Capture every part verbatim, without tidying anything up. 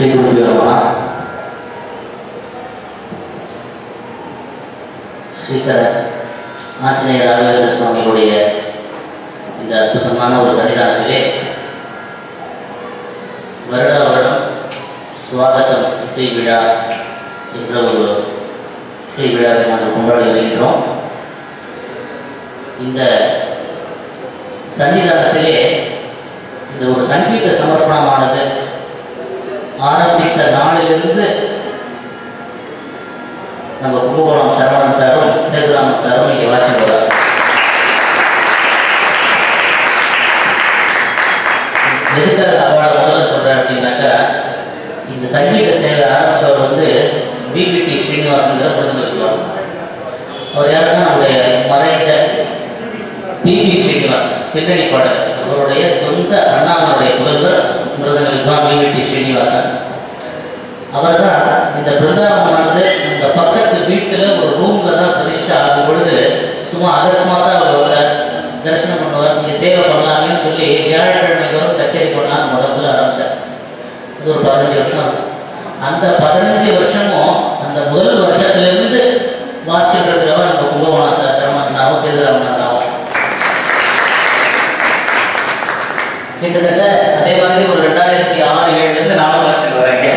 Srikrishna, Srikrishna, Raghavnedra Swami உடைய இந்த அற்புதமான ஒரு சன்னிதானத்திலே வருட வருடம் சுவாகத்தம் இசை விழா என்ற ஒரு இசை விழாவை நாங்கள் கொண்டாடி வருகின்றோம். இந்த சன்னிதானத்திலே இந்த ஒரு சங்கீத சமர்ப்பணமானது ஆரம்பித்த நாளிலிருந்து நம்ம கும்பகோணம் சரவணன் சாரும் சேதுராமன் சாரும் இங்கே வாசிக்கிறார். எதுக்காக அவார்டு முதல்ல சொல்கிறேன் அப்படின்னாக்கா, இந்த சங்கீத சேவை ஆரம்பித்தவர் வந்து விபிடி ஸ்ரீனிவாசன் கொடுத்துருக்குவார். அவர் யாருன்னா நம்முடைய மறைந்த பிவி ஸ்ரீனிவாஸ் பின்னணி பாடல், அவருடைய சொந்த அண்ணாமனுடைய முதல்வர் மிருதங்க வித்வான் விபிடி ஸ்ரீனிவாசன். அவர் தான் இந்த பிருந்தாவனமானது இந்த பக்கத்து வீட்டில் ஒரு ரூமில் தான் பிரதிஷ்டை ஆகும் பொழுது சும்மா அகஸ்மாத்தான் அவர் வருவார், தரிசனம் பண்ணுவார், இங்கே சேவை பண்ணலாமேன்னு சொல்லி வியாழக்கிழமை வரும் கச்சேரி பண்ணலாம்னு முதல்ல ஆரம்பித்தார். இது ஒரு பதினஞ்சு வருஷம். அந்த பதினஞ்சு வருஷமும் அந்த முதல் வருஷத்துலேருந்து வாசிச்சிருக்கிறவன் நம்ம கும்பகோணம் சரவணனாவும் சேதுராமனாவும் கிட்டத்தட்ட அதே மாதிரி ஒரு ரெண்டாயிரத்தி ஆறு ஏழுலேருந்து நானும் வாசிட்டு வரேங்க.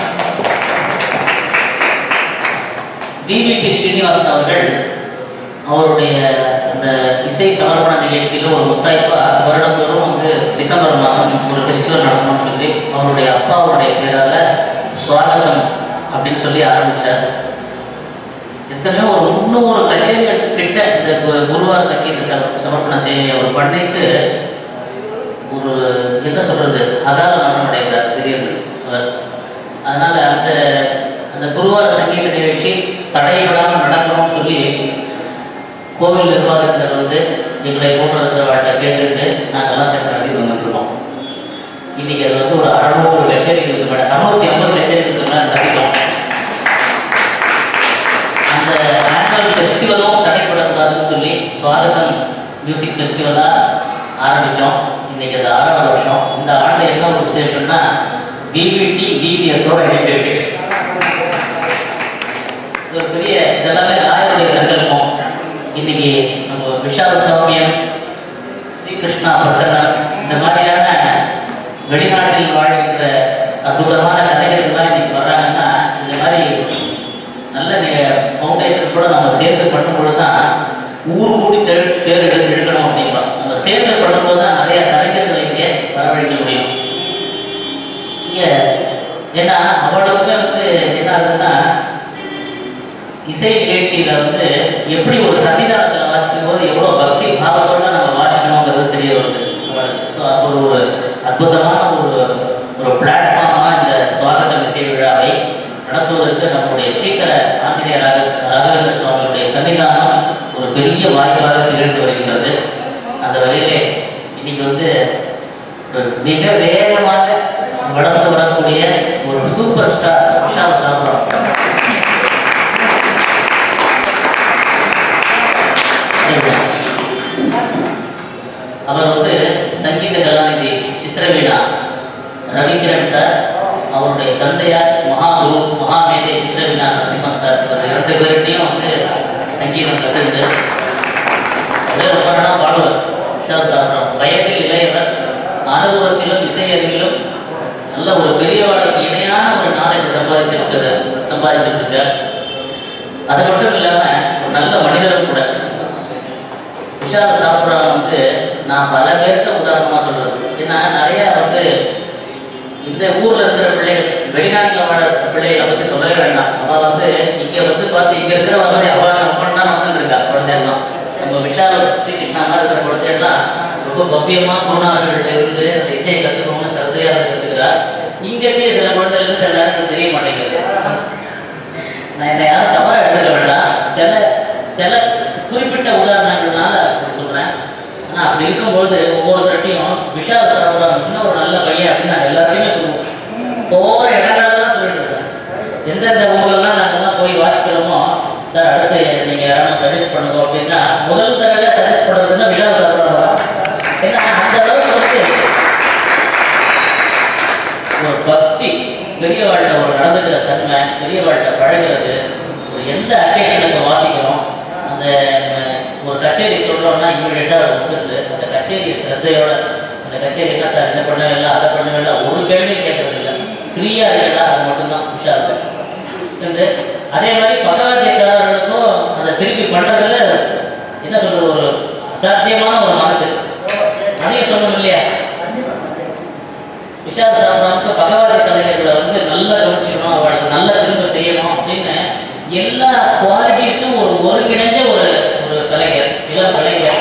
விபிடி ஸ்ரீனிவாசன் அவர்கள் அவருடைய அந்த இசை சமர்ப்பண நிகழ்ச்சியில் ஒரு முத்தாய்ப்பா வருடந்தோறும் வந்து டிசம்பர் மாதம் ஒரு ஃபெஸ்டிவல் நடக்கணும்னு சொல்லி அவருடைய அப்பாவுடைய பேரால் சுவாகத்தம் அப்படின்னு சொல்லி ஆரம்பித்தார். எத்தனையோ ஒரு முன்னூறு கச்சேரிகள் கிட்ட இந்த குருவார சங்கீத சமர்ப்பண சேவையை அவர் பண்ணிட்டு ஒரு என்ன சொல்றது அகால மரணம் அடைந்தார் திடீர்னு அவர். அதனால அந்த அந்த குருவார சங்கீத நிகழ்ச்சி தடையிடாமல் நடக்கணும்னு சொல்லி கோவில் நிர்வாகத்தில் வந்து எங்களை போன்றவர்கிட்ட கேட்டுக்கிட்டு நாங்கள்லாம் சேர்ந்து நடத்தி வந்துருக்கோம். இன்னைக்கு அது வந்து ஒரு அறுநூறு கச்சேரிகளுக்கு மேலே அறுநூத்தி ஐம்பது கச்சேரிகளுக்கு மேலே நடத்திட்டோம். அந்த ஆனுவல் ஃபெஸ்டிவலும் தடைப்படக்கூடாதுன்னு சொல்லி சுவாகத்தம் மியூசிக் ஃபெஸ்டிவலாக ஆரம்பித்தோம். இன்னைக்கு அது ஆறாவது வருஷம். இந்த ஆண்டு என்ன ஒரு விசேஷம்னா விபிடி விபிஎஸோட இணைச்சிருக்கு. ஒரு பெரிய இதெல்லாமே ராயருடைய சங்கல்பம். இன்னைக்கு நம்ம விஷால் சௌமியன், ஸ்ரீகிருஷ்ணா, பிரசன்னன் இந்த மாதிரியான வெளிநாட்டில் வாழ்கின்ற அற்புதமான கலைஞர்கள்லாம் இன்னைக்கு வர்றாங்கன்னா இந்த மாதிரி நல்ல ஃபவுண்டேஷன்ஸோட நம்ம சேர்ந்து பண்ணும்போது தான் ஊர் கூடி தேர் தேர் எடுத்து எடுக்கணும் அப்படிங்களா. நம்ம சேர்ந்து பண்ணும்போது தான் நிறைய கலைஞர்களை இங்கே வரவழைக்க முடியும். இங்கே ஏன்னா அவளுக்குமே வந்து என்ன ஆகுதுன்னா இசை நிகழ்ச்சியில் வந்து எப்படி ஒரு சன்னிதானத்தில் வாசிக்கும் போது எவ்வளோ பக்தி பாவத்தோடு நம்ம வாசிக்கணுங்கிறது தெரிய வருது அவளுக்கு. ஸோ அது ஒரு ஒரு அற்புதமான ஒரு ஒரு பிளாட்ஃபார்மாக இந்த சுவாகத்தம் இசை விழாவை நடத்துவதற்கு நம்முடைய ஸ்ரீகர ஆஞ்சநேய ராக ராகவேந்திர சுவாமியுடைய சன்னிதானம் ஒரு பெரிய வாய்ப்பாக திகழ்ந்து வருகின்றது. அந்த வகையிலே இன்னைக்கு வந்து மிக வேகமாக வளர்ந்து வரக்கூடிய ஒரு சூப்பர் ஸ்டார் விஷால் சௌமயான் அவர் வந்து சங்கீத கலாநிதி சித்திரவீணா ரவிக்கிரண் சார், அவருடைய தந்தையார் மகாகுரு மகாமேதை சித்திரவீணா நரசிம்மன் சார், இவர் இரண்டு பேர்கிட்டையும் வந்து சங்கீதம் கற்றுக்கிட்டு அதே ரொம்ப பாடுவார். விஷால் சௌமயான் வயதில் இளையவர், அனுபவத்திலும் இசையறிவிலும் நல்ல ஒரு பெரியவாளுக்கு இணையான ஒரு நாலேஜ் சம்பாதிச்சிருக்கிற சம்பாதிச்சிருக்கார். அது மட்டும் இல்லாமல் ஒரு நல்ல மனிதரும் கூட. விஷால் சௌமயான் வந்து நான் பல பேருக்கு உதாரணமாக சொல்கிறது. ஏன்னா நிறையா வந்து இந்த ஊரில் இருக்கிற பிள்ளைகள், வெளிநாட்டில் வாழ பிள்ளைகளை பற்றி சொல்லவே வேண்டாம். அவள் வந்து இங்கே வந்து பார்த்து இங்கே இருக்கிற மாதிரி அவள் அப்பன்னா வந்துட்டு இருக்கா குழந்தைகள்லாம். நம்ம விஷால் ஸ்ரீகிருஷ்ணா மாதிரி இருக்கிற குழந்தைகள்லாம் ரொம்ப பவ்யமாக குருநாதர்கள்ட்ட இருந்து அந்த இசையை கற்றுக்கணும்னு சந்தையாக கற்றுக்கிறார். இங்கேயே சில குழந்தைகளுக்கு சில நேரத்துக்கு தெரிய மாட்டேங்குது. நான் என்னை யாரும் தவறாக எடுத்துக்க வேண்டாம். சில சில குறிப்பிட்ட உதாரணங்கள்னால அப்படி சொல்கிறேன். ஆனால் அப்படி இருக்கும்போது ஒவ்வொருத்தரையும் விஷால் சௌமயான் இன்னும் ஒரு நல்ல பையன் அப்படின்னு நான் எல்லாத்தையுமே சொல்லுவோம். ஒவ்வொரு இடங்கள்லாம் சொல்லிட்டு இருக்கேன். எந்தெந்த ஊர்லலாம் நாங்கள்லாம் போய் வாசிக்கிறோமோ, சார் அடுத்து நீங்கள் யாராவது சஜஸ்ட் பண்ணுங்க அப்படின்னா முதல் தடவை சஜஸ்ட் பண்ணுறதுன்னா விஷால் சௌமயான் தான். ஏன்னா அந்த அளவுக்கு வந்து ஒரு பக்தி பெரியவாழ்கிட்ட ஒரு நடந்துக்கிற தன்மை, பெரியவாழ்கிட்ட பழகிறது, ஒரு எந்த அக்கேஷனுக்கு வாசிக்கிறோம், அந்த ஒரு கச்சேரி சொல்கிறோம்னா இமீடியட்டாக அது வந்துடுது. அந்த கச்சேரி சிரத்தையோட அந்த கச்சேரி என்ன சார் என்ன பண்ணவே இல்லை, அதை பண்ணவே இல்லை, ஒரு கேள்வி கேட்கறது இல்லை, ஃப்ரீயாக இருக்கா, அது மட்டும்தான் விஷால் என்று. அதே மாதிரி பகவத்கீதைக்காரர்களுக்கும் அதை திருப்பி பண்ணுறதுல என்ன சொல்கிறது, ஒரு அசாத்தியமான ஒரு மனசு. அதையும் சொல்லணும் இல்லையா? விஷால் சாப்பிட்றவங்க பகவத் கலைஞர்களை வந்து நல்லா கவனிச்சுக்கணும், அவளுக்கு நல்லா திரும்ப செய்யணும் அப்படின்னு எல்லா குவாலிட்டிஸும் ஒரு ஒருங்கிணைஞ்ச ஒரு ஒரு கலைஞர், இளம் கலைஞர்.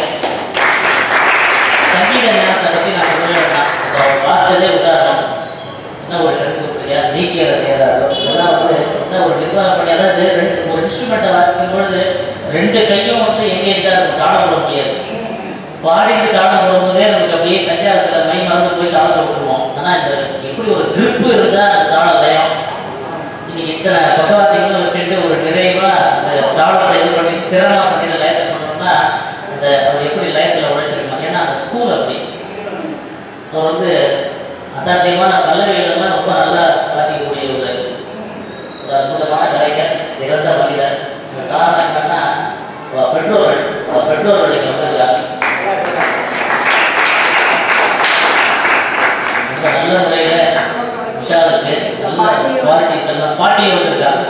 சங்கீத ஞானத்தை பற்றி நான் சொல்லவே வேண்டாம், அவர் வாசிச்சதே உதாரணம். என்ன ஒரு சர்க்குரியா நீக்கியதை ஏதாவது இதெல்லாம் வந்து என்ன ஒரு நிர்வாகம் பண்ணி, அதாவது ரெண்டு ஒரு இன்ஸ்ட்ருமெண்ட்டை வாசிக்கும் பொழுது ரெண்டு கையும் வந்து எங்கேஜாக இருக்கும், தாளம் போட முடியாது. பாடிட்டு தாளம் போடும்போதே நமக்கு அப்படியே சஞ்சாரத்தில் மை மறந்து போய் தாளத்தை விட்டுருவோம். ஆனால் இந்த எப்படி ஒரு ட்ரிப்பு இருந்தால் அந்த தாளம் லயம். இன்னைக்கு இத்தனை பகவாதிகளும் வச்சுட்டு ஒரு நிறைவாக அந்த தாளத்தை இது பண்ணி ஸ்திரமாக பண்ணி லயத்தை பண்ணோம்னா அந்த அவர் எப்படி லயத்தில் உழைச்சிருக்கணும். ஏன்னா அந்த ஸ்கூல் அப்படி அவர் வந்து அசாத்தியமான பல்லவிகளெல்லாம் ரொம்ப நல்லா வாசிக்கக்கூடிய ஒரு ஒரு அற்புதமான கலைஞர், சிறந்த மனிதர். இந்த காரணம் என்னன்னா பெற்றோர்கள் பெற்றோர்களுடைய கம்பெனியாக நல்ல முறையில் விஷாலுக்கு நல்ல குவாலிட்டிஸ் எல்லாம் பாட்டியை வந்திருக்காங்க.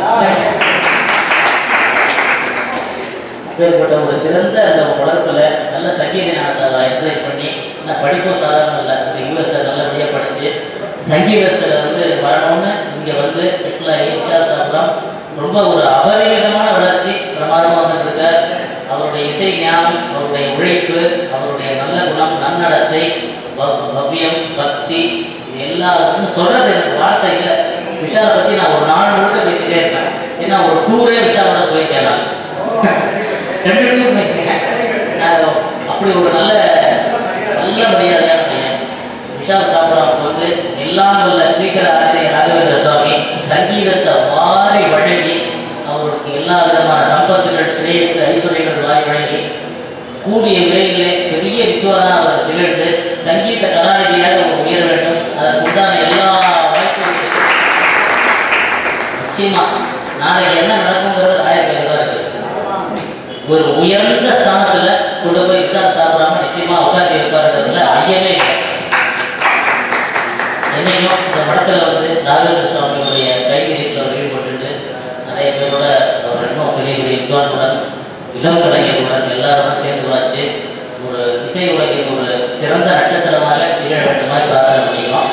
அப்பேற்பட்ட ஒரு சிறந்த அந்த வளர்ப்பில் நல்ல சங்கீத ஞானத்தை என்கரேஜ் பண்ணி, நான் படிப்பும் சாதாரணம் இல்லை, இந்த யூஎஸ்ல நல்லபடியாக படித்து சங்கீதத்தில் வந்து வரணும்னு இங்கே வந்து செட்டில் ஆகி விஷால் சாப்பிட்றோம். ரொம்ப ஒரு அபரிமிதமான வளர்ச்சி பிரமாதமாக வந்துருக்கார். அவருடைய இசை ஞானம், அவருடைய உழைப்பு, அவருடைய நல்ல குணம், நன்னடத்தை, பவ்யம், பக்தி, இது எல்லாருக்கும் சொல்கிறது எனக்கு வார்த்தை இல்லை. விஷாலை பற்றி நான் ஒரு நாலு முழுக்க பேசிட்டே இருப்பேன். ஏன்னா ஒரு டூரே விஷாலோட போயிருக்கேன் நான், ரெண்டு டூர் போயிருக்கேன். அப்படி ஒரு நல்ல நல்ல மரியாதையான பையன் விஷால் சாப்பிட்றவங்க வந்து எல்லாம் உள்ள ஸ்ரீகர ஆசிரியர் ராகவேந்திர சுவாமி சங்கீதத்தை வாரி வழங்கி அவருக்கு எல்லா விதமான சம்பத்துகள், ஸ்ரேயஸ், ஐஸ்வர்யங்கள் வாரி வழங்கி கூடிய விலைகளே பெரிய வித்வானா அவர் திகழ்ந்து சங்கீத கலாநிதியாக அவர் உயர வேண்டும். அதற்கு உண்டான எல்லா வாய்ப்புகளும் நிச்சயமா நாளைக்கு என்ன நடக்குங்கிறது ஆயிரம் தான் இருக்கு. ஒரு உயர்ந்த ஸ்தானத்துல கொண்டு போய் விஷால் சாப்பிடாம நிச்சயமா உட்காந்து இருப்பாருங்கிறதுல ஐயமே இல்லை. என்னையும் இந்த படத்துல வந்து ராகவேந்திர சுவாமியுடைய கைவிரிப்பில் அவர் ஈடுபட்டு நிறைய பேரோட அவர் இன்னும் பெரிய பெரிய வித்வான்களுடன் இளம் கலைஞர்களுடன் எல்லாரும் சேர்ந்து வாச்சு ஒரு இசை உலகின் ஒரு சிறந்த நட்சத்திரமாக திகழ வேண்டுமாய் பிரார்த்தனை பண்ணிக்கலாம்.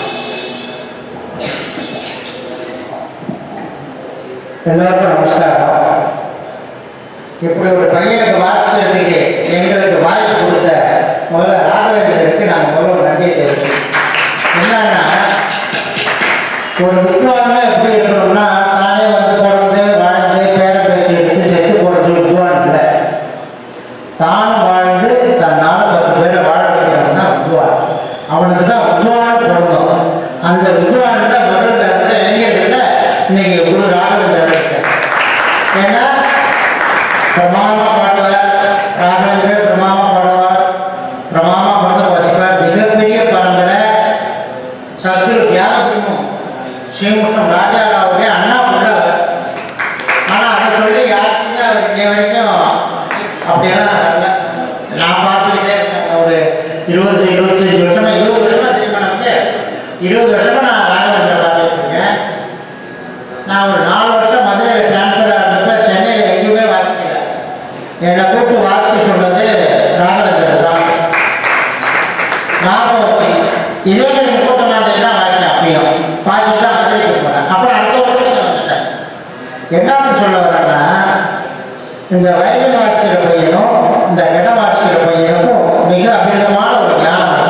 எல்லாருக்கும் நமஸ்காரம். இப்படி ஒரு பையனுக்கு வாசிக்கிறதுக்கு எங்களுக்கு வாய்ப்பு கொடுத்த முதல்ல ராகவேந்திரருக்கு நாங்கள் முதல்ல ஒரு நன்றியை தெரிவிச்சோம். என்னன்னா ஒரு வித்வான்மை எப்படி இருக்கணும்னா தானே வந்து பிறந்து வாழ்ந்து பேர பேச்சு எடுத்து செத்து போடுறது வித்வான் இல்லை. தானும் வாழ்ந்து தன்னால் பத்து பேரை வாழ வைக்கிறவன் தான் வித்வான். அவனுக்கு தான் வித்வான் பொருந்தும். அந்த வித்வான் தான் முதல் இடத்துல இளைஞர்கள இன்னைக்கு குரு ராகவேந்திரன் இருக்கார். ஏன்னா பிரமாமா பாடுவார், ராகவேந்திரன் பிரமாமா பாடுவார், பிரமாமா படத்தை வாசிப்பார். மிகப்பெரிய பரம்பரை சத்குரு தியானபிரம்மம் ஸ்ரீமுஷ்ணம் ராஜாராவுடைய அண்ணா பிள்ளைவர். ஆனால் அதை சொல்லி யாருக்குமே அவர் இன்னை வரைக்கும் அப்படியெல்லாம் இல்லை. நான் பார்த்துக்கிட்டே இருக்கேன். ஒரு இருபது இருபத்தஞ்சு வருஷமா இருபது வருஷமா தெரியுமா நமக்கு, இருபது வருஷமா நான் ராகவேந்திரன் பார்த்துட்டு இருக்கேன். நான் ஒரு நாலு வருஷம் மதுரையில் டிரான்ஸ்ஃபர் ஆகிறப்ப சென்னையில் எங்கேயுமே வாசிக்கல. என்னை கூப்பிட்டு வாசிக்க சொன்னது ராகவேந்திரன் தான். ஞாபகம் வச்சு இதே மாதிரி முப்பத்தொன்னாம் தேதி தான் வாசித்தேன். அப்பயும் வாசிட்டு தான் மதுரைக்கு போனேன். அப்புறம் அடுத்த வருஷம் வந்துட்டேன். என்னன்னு சொல்ல வரேன்னா, இந்த வயலின் வாசிக்கிற பையனும் இந்த இடம் வாசிக்கிற பையனுக்கும் மிக அபிரிதமான ஒரு ஞானம்.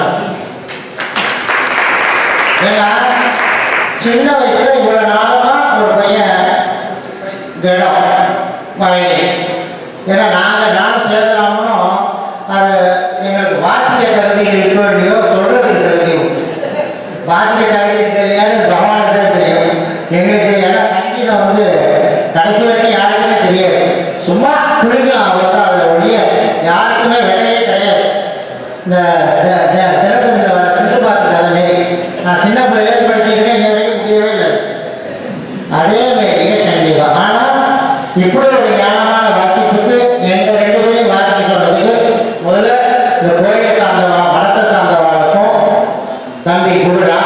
ஏன்னா சின்ன வயசுல இவ்வளவு நாளமா ஒரு பையன் இடம் வயலின், ஏன்னா நாங்கள் நானும் சேதராமனும் அது எங்களுக்கு வாசிக்க தகுதியில் இருக்க வேண்டியோ சொல்றதுக்கு தகுதி உண்டு. வாசிக்க தகுதி தெரியாது பகவானுக்கு தான் தெரியும். எங்களுக்கு ஏன்னா சங்கீதம் வந்து கடைசி வரைக்கும் யாருக்குமே தெரியாது. சும்மா குளிக்கலாம் அவ்வளோதான். அதில் ஒழிய யாருக்குமே விலையே கிடையாது. இந்த தினத்தந்தில் வர சிந்து பார்த்து கதை மாரி நான் சின்ன பிள்ளையிலேருந்து படிச்சுக்கிட்டே இன்ன வரைக்கும் முடியவே இல்லை.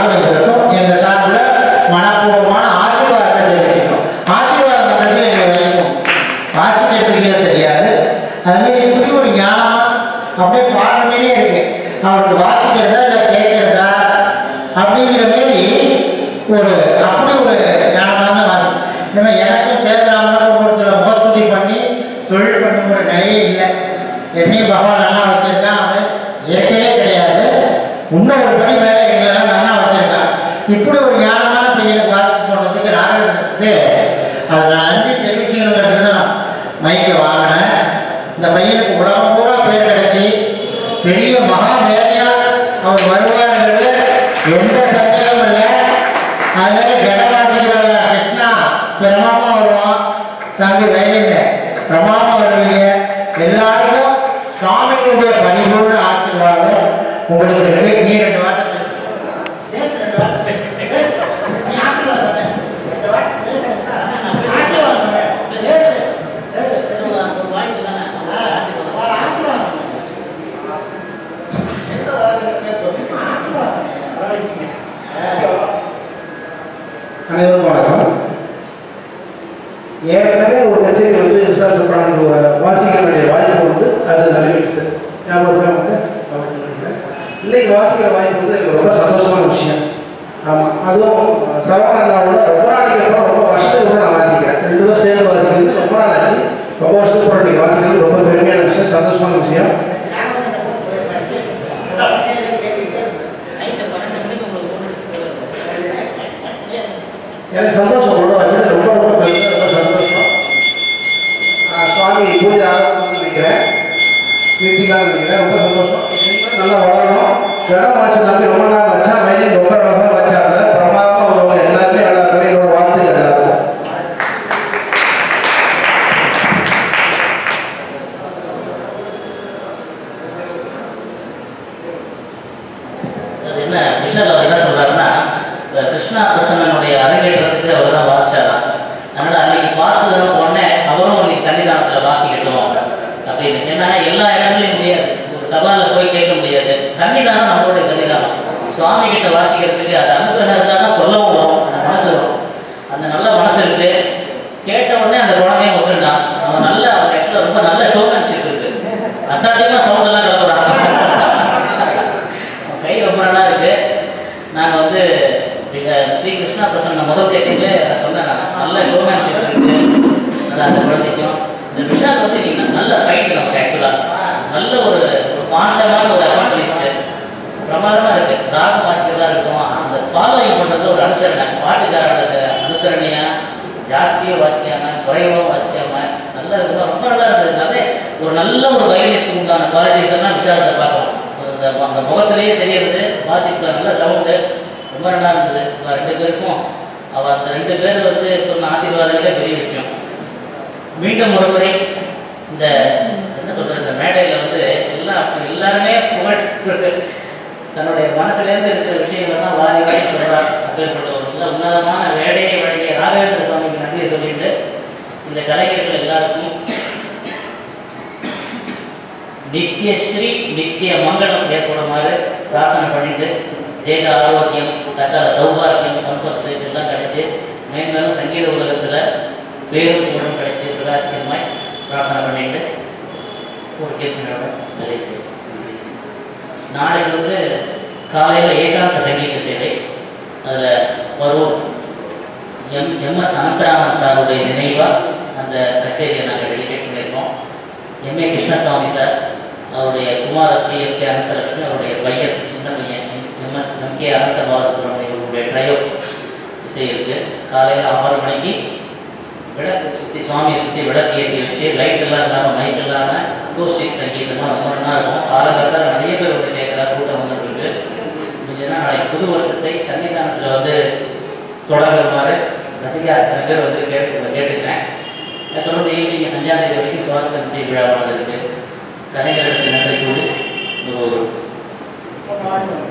ராகவேந்திரருக்கும் எங்கள் சார்பில் மனப்பூர்வமான ஆசீர்வாதத்தை தெரிவிக்கணும். ஆசீர்வாதம் பண்ணுறது எங்கள் வயசும் வாசிக்கிறதுக்கே தெரியாது. அதுமாரி இப்படி ஒரு ஞானமாக அப்படியே பாடமே இருக்கு. அவருக்கு வாசிக்கிறதா இல்லை கேட்கறதா அப்படிங்கிற மாரி ஒரு அப்படி ஒரு ஞானமான வாசி. ஏன்னா எனக்கும் சேதராமனுக்கும் ஒருத்தர் முகஸ்துதி பண்ணி தொழில் பண்ணும் ஒரு நிலையே இல்லை. என்னையும் பகவான் நல்லா வச்சிருக்கான். அவன் இயற்கையே கிடையாது, இன்னும் ஒரு படி மேலே எங்களெல்லாம் நல்லா வச்சிருக்கான். இப்படி ஒரு ஞானமான பையனுக்கு வாசி சொல்றதுக்கு ராகவேந்திரத்துக்கு அதை நான் நன்றி தெரிவிச்சுக்கணுங்கிறதுக்கு தான் நான் மைக்கை வாங்கினேன். இந்த பையனுக்கு உலகம் பூரா பேர் கிடைச்சி பெரிய மகா மேதையா அவர் வருவாருங்கிறது எந்த சந்தேகமும் இல்லை. அதுமாதிரி கடவாசிக்கிற கிருஷ்ணா பிரமாமா வருவான், தம்பி வயலில் பிரமாமா வருவீங்க. எல்லாருக்கும் சுவாமிகளுடைய பரிபூர்ண ஆசீர்வாதம் உங்களுக்கு இருக்கு. நீ ரெண்டு வார்த்தை அனைவரும் வணக்கம். ஏற்கனவே ஒரு கச்சேரி வந்து விசால் சுப்ராமன் வாசிக்க வேண்டிய வாய்ப்பு வந்து அது நடைபெற்றது. ஞாபகம் நமக்கு இன்னைக்கு வாசிக்கிற வாய்ப்பு வந்து எனக்கு ரொம்ப சந்தோஷமான விஷயம். ஆமாம், அதுவும் சரவணனோட ரொம்ப நாளைக்கு அப்புறம் ரொம்ப வருஷத்துக்கு அப்புறம் நான் வாசிக்கிறேன். ரெண்டு பேரும் சேர்ந்து வாசிக்கிறது ரொம்ப நாள் ஆச்சு. ரொம்ப வருஷத்துக்கு அப்புறம் நீங்கள் வாசிக்கிறது ரொம்ப பெருமையான விஷயம், சந்தோஷமான விஷயம். எனக்கு சந்தோஷம் ரொம்ப வச்சது ரொம்ப ரொம்ப பெருமை, ரொம்ப சந்தோஷம். சுவாமி பூஜை ஆரம்பிச்சு நினைக்கிறேன், நிறுத்திக்காக நினைக்கிறேன். ரொம்ப சந்தோஷம். நல்லா வளரணும். இடம் வச்சு நம்பி ரொம்ப நாள் வச்சா வயலின் ரொம்ப நல்லா வச்சாங்க. பிரமாதமாக வருவாங்க. எல்லாருமே நல்லா இருக்கவே என்னோட வாழ்த்துக்கள் எல்லாருக்கும். என்ன விஷால் அவர் என்ன சொல்றாருன்னா, கிருஷ்ணா பிரசன்னனுடைய அரங்கேற்றத்துக்கு அவர் தான் வாசிச்சாராம். அதனால அன்னைக்கு பார்த்ததுல உடனே அவரும் இன்னைக்கு சன்னிதானத்தில் வாசிக்கட்டும் அப்படின்னு. ஏன்னா எல்லா இடங்களையும் முடியாது, ஒரு சபாவில் போய் கேட்க முடியாது. சன்னிதானம் நம்மளுடைய சன்னிதானம். சுவாமி கிட்ட வாசிக்கிறதுக்கு அது அனுகிரகம் இருந்தால் சொல்லவும் வரும், அந்த மனசு வரும். அந்த நல்ல மனசு இருக்கு. கேட்ட உடனே அந்த குழந்தையும் ஒத்துட்டான். அவன் நல்ல அவன் இடத்துல ரொம்ப நல்ல ஷோமேன்ஷிப் இருக்கு. அசாத்தியமாக சவுண்ட் எல்லாம் கிளம்புறான். கை ரொம்ப நல்லா இருக்கு. நாங்கள் வந்து ஸ்ரீகிருஷ்ணா பிரசன்ன முதல் கேட்கவே சொன்னேன். நான் நல்ல ஷோமேன்ஷிப் இருக்கு நல்லா அந்த குழந்தைக்கும். இந்த விஷால் வந்து நீங்கள் நல்ல ஃபைட் நமக்கு ஆக்சுவலாக நல்ல ஒரு பாண்டமான ஒரு அக்காம்பலிஸ்ட் பிரமாதமாக இருக்குது. ராகம் வாசிக்கிறதா இருக்கும், அந்த ஃபாலோயிங் பண்ணுறது ஒரு அனுசரணை, பாட்டுக்காரோட அனுசரணையாக ஜாஸ்தியாக வாசிக்காமல் குறைவாக வாசிக்காமல் நல்ல ரொம்ப ரொம்ப நல்லா இருந்ததுனால ஒரு நல்ல ஒரு வயலினிஸ்ட் உண்டான குவாலிட்டிஸ் எல்லாம் விஷாலத்தை பார்க்கலாம். அந்த முகத்திலேயே தெரியறது. வாசிக்கிற நல்ல சவுண்டு ரொம்ப நல்லா இருந்தது. ரெண்டு பேருக்கும் அவள் அந்த ரெண்டு பேர் வந்து சொன்ன ஆசீர்வாதங்களே பெரிய விஷயம். மீண்டும் ஒரு முறை இந்த என்ன சொல்கிறது, இந்த மேடையில் வந்து எல்லாம் எல்லாருமே புகழ் தன்னுடைய மனசுலேருந்து இருக்கிற விஷயங்கள்லாம் வாரி வாரி சொல்கிறார். அப்பேற்பட்ட ஒரு நல்ல உன்னதமான வேடையை வழங்கிய ராகவேந்திர சுவாமிக்கு நன்றியை சொல்லிட்டு இந்த கலைஞர்கள் எல்லாருக்கும் நித்தியஸ்ரீ நித்திய மங்களம் ஏற்படுமாறு பிரார்த்தனை பண்ணிட்டு தேக ஆரோக்கியம் சகல சௌபாகியம் சம்பத்து எல்லாம் கிடைச்சி மேன்மேலும் சங்கீத உலகத்தில் பேரும் புகழும் கிடைச்சி பிரகாசிக்கமாய் பிரார்த்தனை பண்ணிட்டு ஒரு கீர்த்தனோட நிறைவு செய்யும். நாளைக்கு வந்து காலையில் ஏகாந்த சங்கீத சேவை, அதில் வரும் எம் எம்எஸ் அனந்தராமன் சாருடைய நினைவாக அந்த கச்சேரியை நாங்கள் டெடிகேட் பண்ணியிருக்கோம். எம்ஏ கிருஷ்ணசுவாமி சார், அவருடைய குமாரத்தி எம் கே அனந்தலட்சுமி, அவருடைய பையன் சின்ன பையன் M M K Anantha Balasubramaniam இவருடைய ட்ரையோ இசை இருக்குது. காலையில் ஆறு மணிக்கு விளக்கு சுற்றி சுவாமியை சுற்றி விளக்கு ஏற்றி வச்சு லைட் எல்லாம் இல்லாமல் மைக் இல்லாமல் அக்கோஸ்டிக் சங்கீதமாக ரொம்ப நல்லா இருக்கும். காலகட்டத்தில் நிறைய பேர் வந்து கேட்குறா, கூட்டம் வந்துருக்கு. முடிஞ்சதுன்னா நாளைக்கு புது வருஷத்தை சன்னிதானத்தில் வந்து தொடங்குமாறு ரசிகா அத்தனை பேர் வந்து கேட்டு கேட்டுக்கிறேன். அதை தொடர்ந்து ஈவினிங் அஞ்சாம் தேதி வரைக்கும் சுவாகத்தம் இசை விழாவானது இருக்குது. கலைஞர்களுக்கு நன்றி கூறி ஒரு